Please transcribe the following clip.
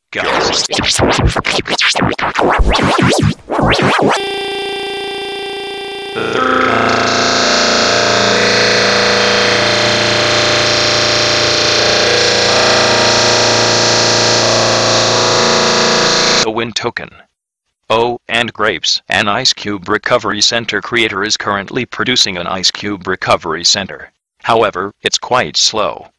Guys. The win token. Oh, and grapes. An Ice Cube Recovery Center creator is currently producing an Ice Cube Recovery Center. However, it's quite slow.